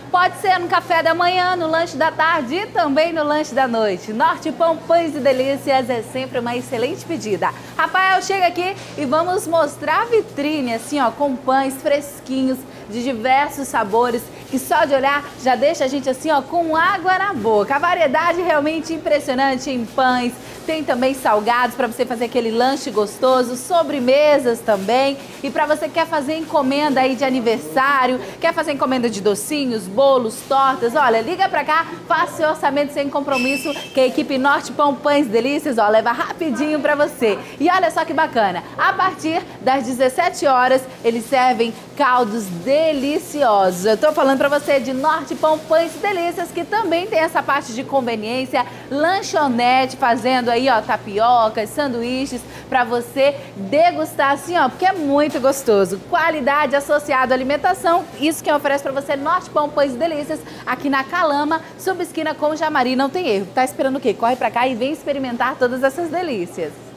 Pode ser no café da manhã, no lanche da tarde e também no lanche da noite. Norte Pão, pães e delícias é sempre uma excelente pedida. Rafael, chega aqui e vamos mostrar a vitrine, assim, ó, com pães fresquinhos, de diversos sabores, que só de olhar já deixa a gente assim, ó, com água na boca. A variedade realmente impressionante em pães, tem também salgados para você fazer aquele lanche gostoso, sobremesas também. E para você que quer fazer encomenda aí de aniversário, quer fazer encomenda de docinhos, bolos, tortas, olha, liga para cá, faça seu orçamento sem compromisso, que a equipe Norte Pão, Pães Delícias, ó, leva rapidinho para você. E olha só que bacana, a partir das 17 horas, eles servem caldos deliciosos. Eu tô falando pra você de Norte Pão, Pães e Delícias, que também tem essa parte de conveniência, lanchonete, fazendo aí, ó, tapiocas, sanduíches, pra você degustar assim, ó, porque é muito gostoso. Qualidade associada à alimentação, isso que oferece pra você Norte Pão, Pães e Delícias, aqui na Calama, subesquina com Jamari, não tem erro. Tá esperando o quê? Corre pra cá e vem experimentar todas essas delícias.